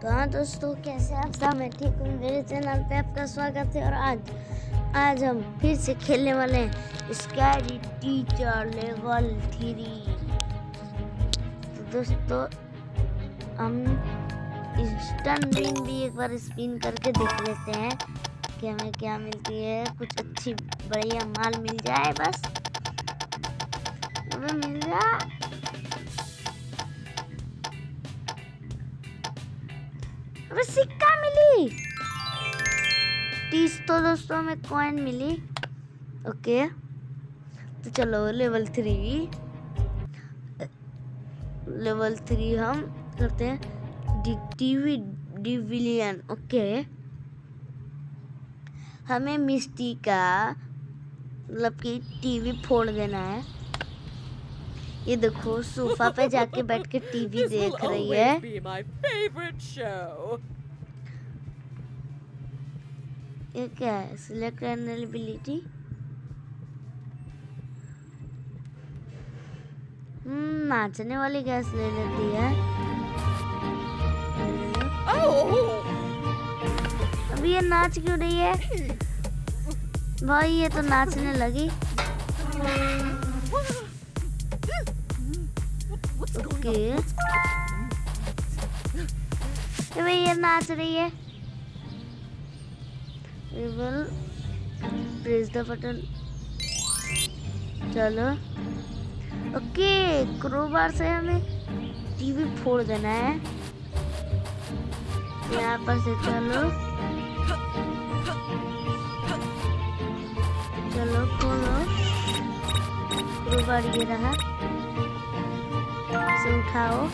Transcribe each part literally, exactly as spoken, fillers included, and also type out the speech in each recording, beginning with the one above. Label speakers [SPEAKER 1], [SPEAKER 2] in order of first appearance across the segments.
[SPEAKER 1] तो हाँ दोस्तों, कैसे आप सब? मैं ठीक हूँ। मेरे चैनल पे आपका स्वागत है। और आज आज हम फिर से खेलने वाले हैं स्कैरी टीचर लेवल थ्री। तो दोस्तों, हम इंस्टेंट विन भी एक बार स्पिन करके देख लेते हैं कि हमें क्या मिलती है। कुछ अच्छी बढ़िया माल मिल जाए, बस हमें मिल जाए। हमें सिक्का मिली, तीस। तो दोस्तों हमें कॉइन मिली। ओके, तो चलो लेवल थ्री लेवल थ्री हम करते हैं। टीवी डिविलियन। ओके, हमें मिस्टी का मतलब कि टीवी फोड़ देना है। ये देखो, सोफा पे जाके बैठ के टीवी देख रही है। ये क्या है? सिलेक्ट एनेबिलिटी। हम्म नाचने वाली गैस ले लेती है। अभी ये नाच क्यों रही है भाई? ये तो नाचने लगी। ओके, भाई ये नाच रही है। We will press the button. चलो, ओके, क्रोबार से हमें टीवी फोड़ देना है। यहाँ पर से चलो चलो खोलो। क्रोबार ये रहा, इसे उठाओ।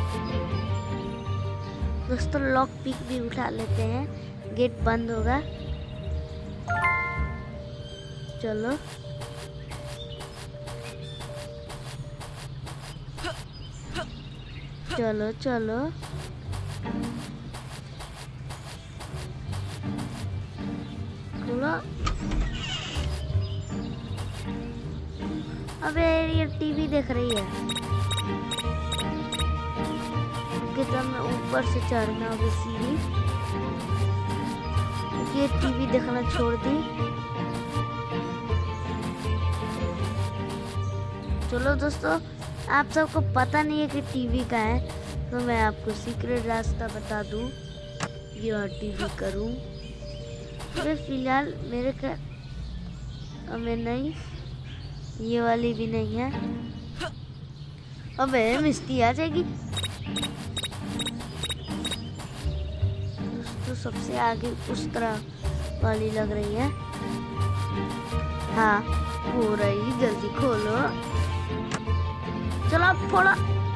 [SPEAKER 1] दोस्तों, लॉक पिक भी उठा लेते हैं, गेट बंद होगा। चलो, चलो चलो खोलो। अबे ये टीवी देख रही है। कितना मैं ऊपर से चढ़ना होगी सीढ़ी। ये टीवी देखना छोड़ दी। चलो दोस्तों, आप सबको पता नहीं है कि टीवी का है, तो मैं आपको सीक्रेट रास्ता बता दूं। ये टीवी करूं। तो फिलहाल मेरे का हमें नहीं, ये वाली भी नहीं है। अबे मिस्टी आ जाएगी। दोस्तों, सबसे आगे उस तरह वाली लग रही है। हाँ, हो रही, जल्दी खोलो। चलो फोड़ा।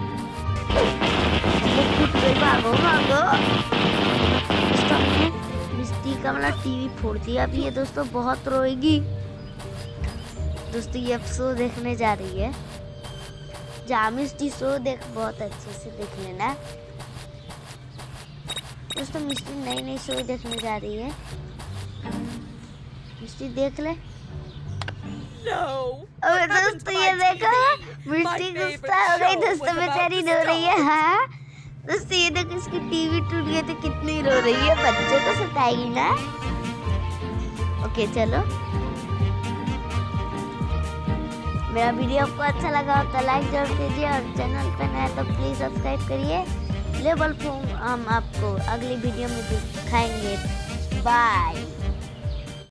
[SPEAKER 1] भागो भागो। मिस्टी का मतलब टीवी फोड़ दिया। अभी ये दोस्तों बहुत रोएगी। दोस्तों, ये अब शो देखने जा रही है। जहाँ मिस्टी शो देख, बहुत अच्छे से देख लेना दोस्तों। मिस्टी नई नई शो देखने जा रही है। मिस्टी देख ले।
[SPEAKER 2] No,
[SPEAKER 1] अबे दोस्तों, ये देखो, मिस्टी गुस्सा हो गई। दोस्तों, बेचारी रो रही है। हाँ दोस्तों, ये देखो, इसकी टीवी टूट गई तो कितनी रो रही है। बच्चे को सताएगी ना। ओके, चलो। मेरा वीडियो आपको अच्छा लगा हो तो लाइक जरूर कीजिए, और चैनल पे नया तो प्लीज सब्सक्राइब करिए। लेवल फोर हम आपको अगली वीडियो में दिखाएंगे। बाय।